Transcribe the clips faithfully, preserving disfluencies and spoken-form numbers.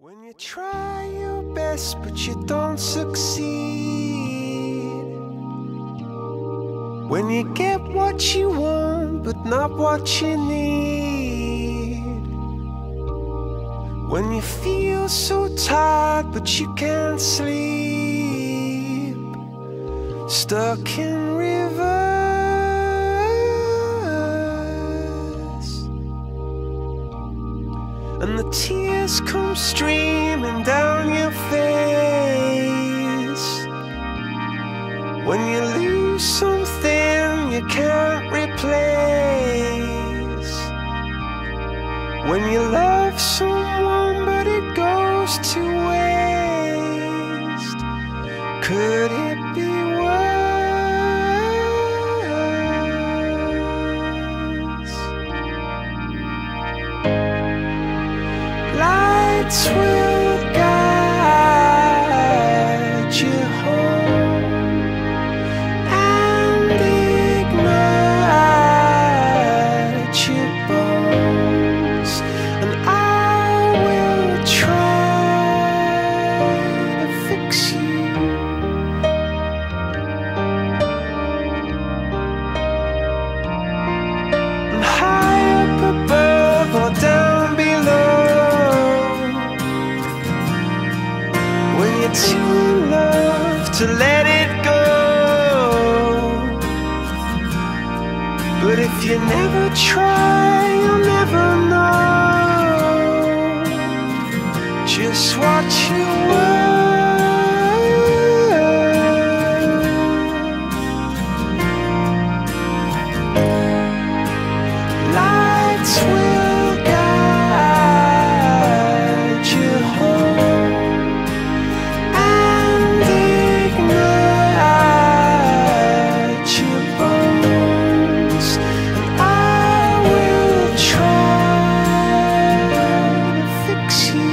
When you try your best but you don't succeed, when you get what you want but not what you need, when you feel so tired but you can't sleep, stuck in rivers, and the tears come streaming down your face, when you lose something you can't replace, when you love someone but it goes to waste, could it be worse? Lights will guide you home and ignite your bones, and I will try to fix you. And high up above or down below, when you're too in love to let it go. But if you never try, you'll never know just what you were. Lights will guide you home and ignite your bones, and I will try to fix you.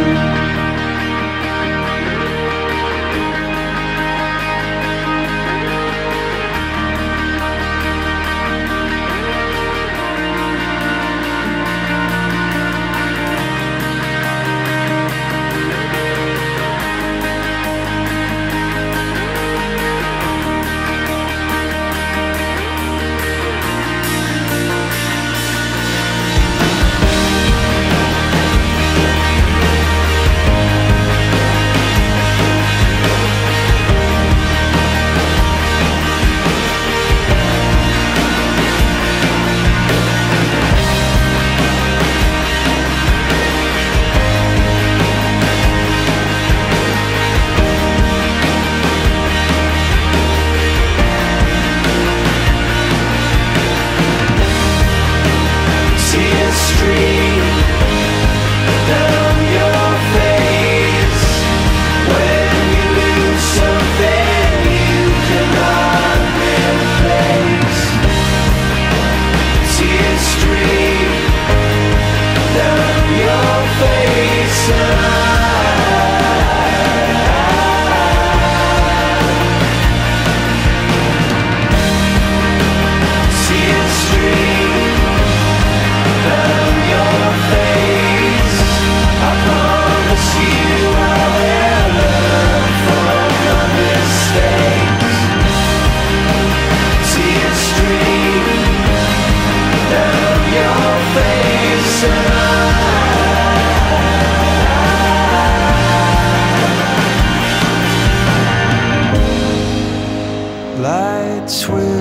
Tears stream down your face when you lose something you cannot replace. Tears stream down your face, and I tears stream down your face. I promise you I will learn from your mistakes. Tears stream down your face, and I lights will